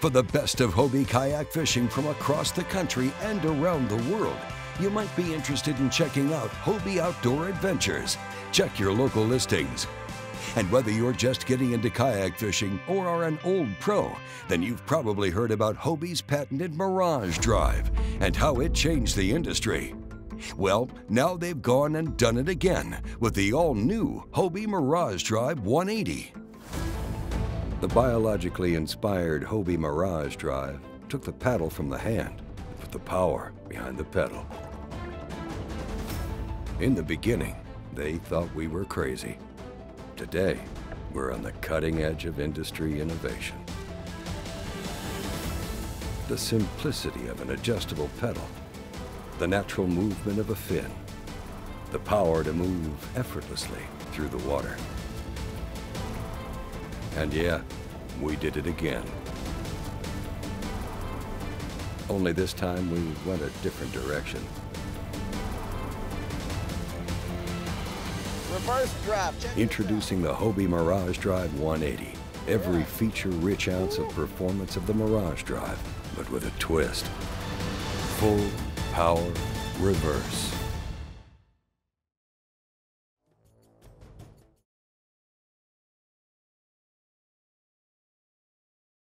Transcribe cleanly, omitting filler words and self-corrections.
For the best of Hobie kayak fishing from across the country and around the world, you might be interested in checking out Hobie Outdoor Adventures. Check your local listings. And whether you're just getting into kayak fishing or are an old pro, then you've probably heard about Hobie's patented MirageDrive and how it changed the industry. Well, now they've gone and done it again with the all-new Hobie MirageDrive 180. The biologically inspired Hobie MirageDrive took the paddle from the hand and put the power behind the pedal. In the beginning, they thought we were crazy. Today, we're on the cutting edge of industry innovation. The simplicity of an adjustable pedal, the natural movement of a fin, the power to move effortlessly through the water. And yeah, we did it again. Only this time we went a different direction. Reverse drive. Introducing the Hobie MirageDrive 180. Every feature-rich ounce of performance of the MirageDrive, but with a twist. Full power reverse.